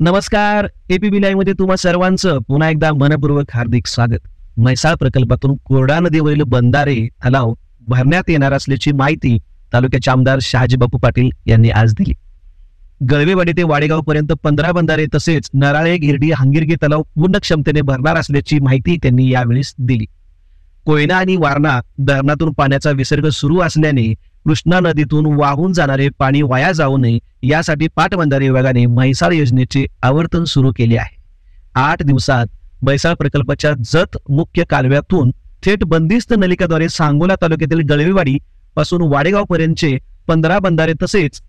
नमस्कार. APB live मध्ये तुम्हा सर्वांचं पुन्हा एकदा मनपूर्वक हार्दिक स्वागत. म्हैसाळ प्रकल्पातून कोरडा नदीवरील बंधारे तलाव भरण्यात येणार असल्याची माहिती तालुक्याचे आमदार शहाजी बापू पाटील यांनी आज दिली. गळवेवाडी ते वाडेगाव पर्यंत 15 बंधारे तसेच नराळे, गिरडी, हांगिरगे तलाव पूर्ण क्षमतेने भरणार असल्याची माहिती त्यांनी यावेळी दिली. कोयना आणि वारणा धरणातून पाण्याचा विसर्ग सुरू असल्याने कृष्णा नदीतून वाहून जाणारे पाणी वाया जाऊ नये यासाठी पाटबंधारे विभागाने म्हैसाळ योजनेचे आवर्तन सुरू केले आहे. 8 दिवसात म्हैसाळ प्रकल्पाच्या जत मुख्य कालव्यातून थेट बंदिस्त नलिकाद्वारे सांगोला तालुक्यातील गळवेवाडी पासून वाडेगाव पर्यंतचे 15 बंधारे तसेच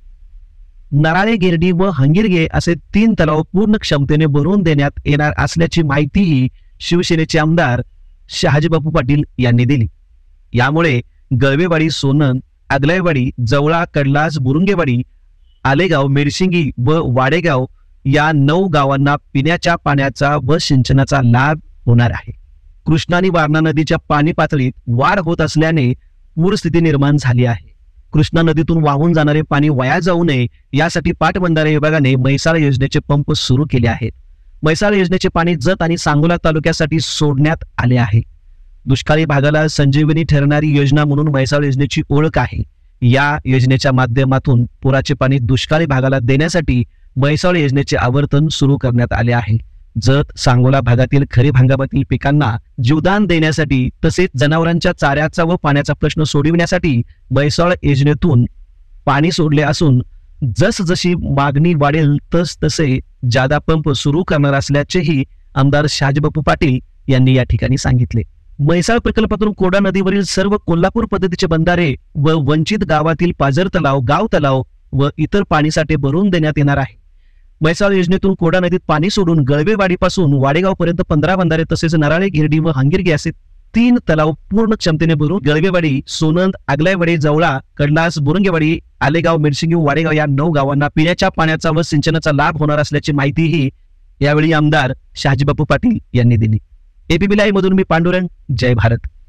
नराळे, गिरडी व हंगिरगे असे 3 तलाव पूर्ण क्षमतेने भरून देण्यात येणार असल्याची माहितीही शिवसेनेचे आमदार शहाजी बापू पाटील यांनी दिली. यामुळे गळवेवाडी, सोनंद, आगलाईवाडी, जवळा, कडलास, बुरुंगेवाडी, आलेगाव, मेडशिंगी व वाडेगाव या 9 गावांना पिण्याच्या पाण्याचा व सिंचनाचा लाभ होणार आहे. कृष्णा आणि वारणा नदीच्या पाणी पातळीत वाढ होत असल्याने पूरस्थिती निर्माण झाली आहे. कृष्णा नदीतून वाहून जाणारे पाणी वाया जाऊ नये यासाठी पाटबंधारे विभागाने म्हैसाळ योजनेचे पंप सुरू केले आहेत. म्हैसाळ योजनेचे पाणी जत आणि सांगोला तालुक्यासाठी सोडण्यात आले आहे. दुष्काळी भागाला संजीवनी ठरणारी योजना म्हणून म्हैसाळ योजनेची ओळख आहे. या योजनेच्या माध्यमातून पुराचे पाणी दुष्काळी भागाला देण्यासाठी म्हैसाळ योजनेचे आवर्तन सुरू करण्यात आले आहे. जत, सांगोला भागातील खरीप हंगामातील पिकांना जीवदान देण्यासाठी तसेच जनावरांच्या चाऱ्याचा व पाण्याचा प्रश्न सोडविण्यासाठी म्हैसाळ योजनेतून पाणी सोडले असून जसजशी मागणी वाढेल तसे जादा पंप सुरू करणार असल्याचेही आमदार शहाजीबापू पाटील यांनी या ठिकाणी सांगितले. म्हैसाळ प्रकल्पातून कोरडा नदीवरील सर्व कोल्हापूर पद्धतीचे बंधारे व वंचित गावातील पाझर तलाव, गाव तलाव व इतर पाणीसाठे भरून देण्यात येणार आहे. म्हैसाळ योजनेतून कोरडा नदीत पाणी सोडून गळवेवाडीपासून वाडेगाव पर्यंत 15 बंधारे तसेच नराळे, गिरडी व हंगिरगे असे 3 तलाव पूर्ण क्षमतेने भरून गळवेवाडी, सोनंद, आगलाईवाडी, जवळा, कडलास, बुरुंगेवाडी, आलेगाव, मेडशिंगी, वाडेगाव या 9 गावांना पिण्याच्या पाण्याचा व सिंचनाचा लाभ होणार असल्याची माहितीही यावेळी आमदार शहाजीबापू पाटील यांनी दिली. एपीबी लाईव्ह मधून मी पांडुरंग. जय भारत.